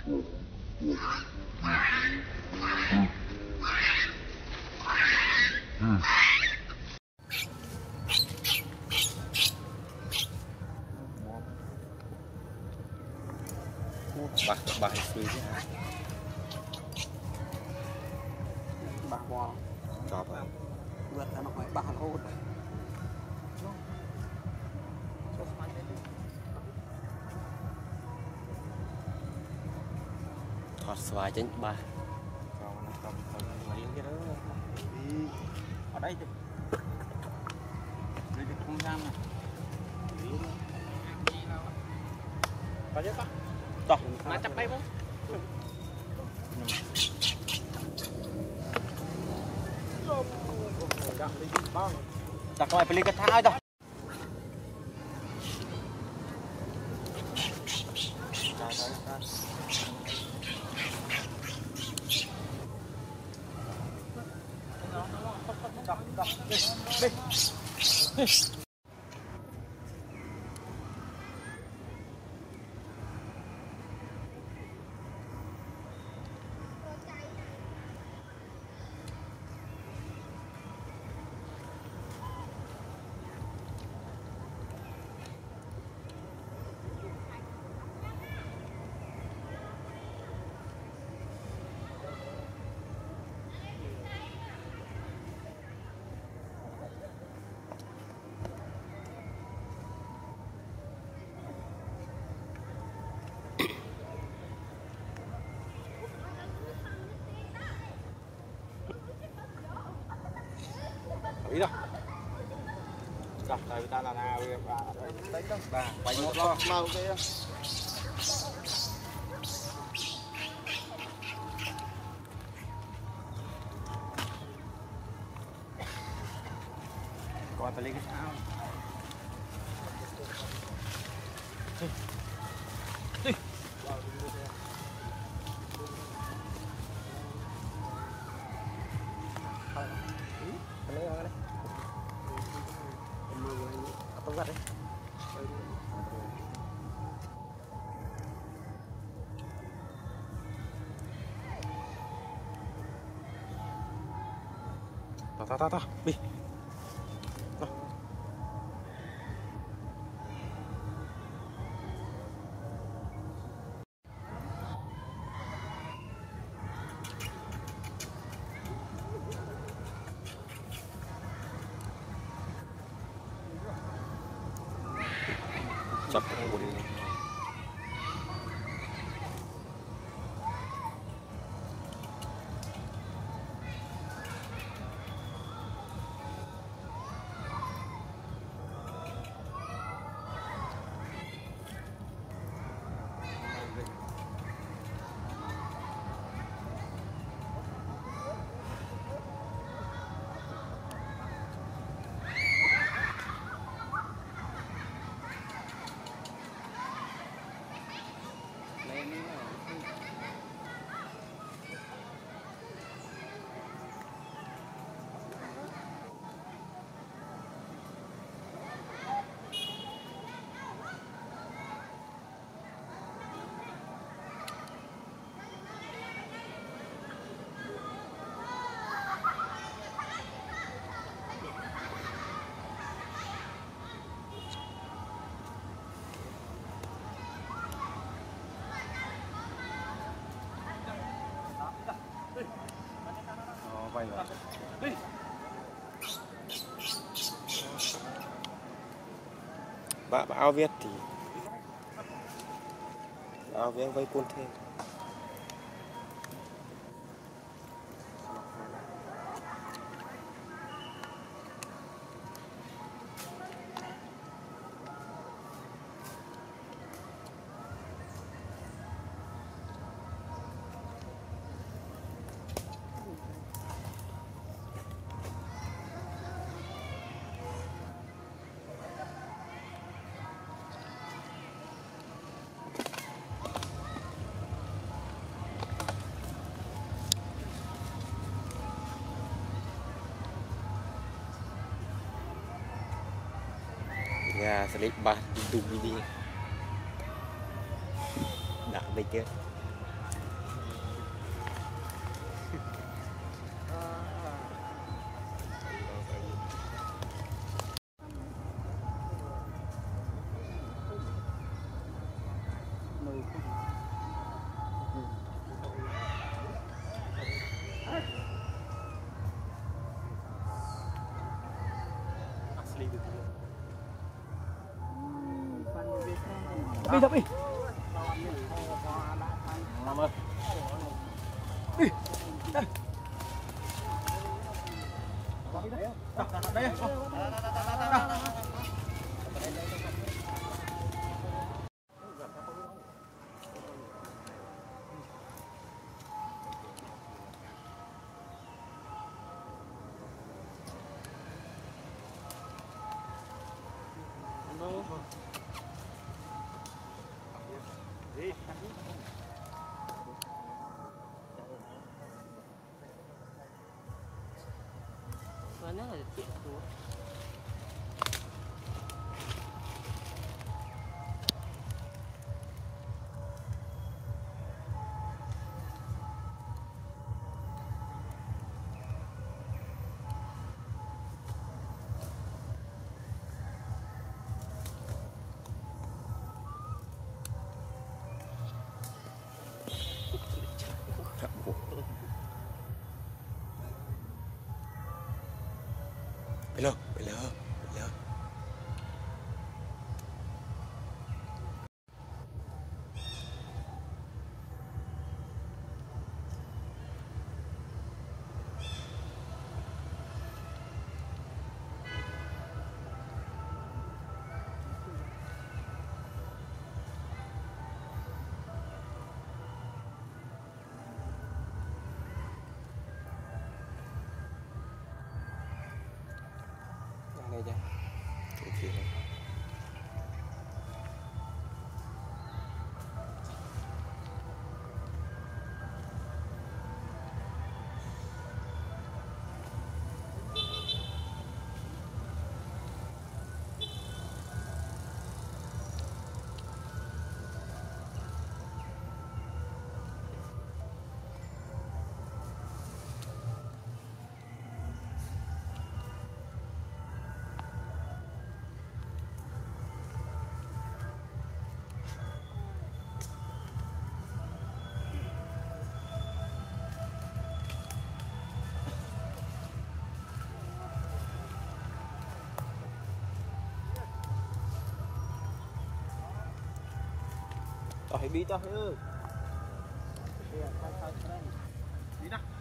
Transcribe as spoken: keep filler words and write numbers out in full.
bà bà suy thế hả? Bà bò Chọp hả? vượt ra nó phải bà hôn Thọt xoài trên bà ở đây đây thì không gian này có chứ con Đâu? mà chắp đây không đặt lại beli cái thai đâu ý đâu gặp thầy ta là nào bà đấy đâu bà quay một lo mau cái coi phải lấy cái áo đi ta ta ta đi sắp buồn quay rồi. Bà, bà áo Việt thì áo Việt vây cuốn thêm. Gà slip ba đi đi đi đã bây giờ đi tập đi năm ơi đi đây đây Mana ada tiap tu? Hello, hello, hello. Này chứ. Ok. Tao hãy đi tao hãy ơi. Đi nào.